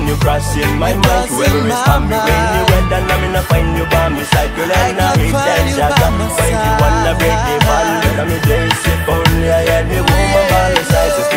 you crossing my mind. Whoever is for me when you wet and I'm gonna find you by my side. Girl, and I'm in that shot. Find you wanna break the ball. Let me place if only I had the woman by the side.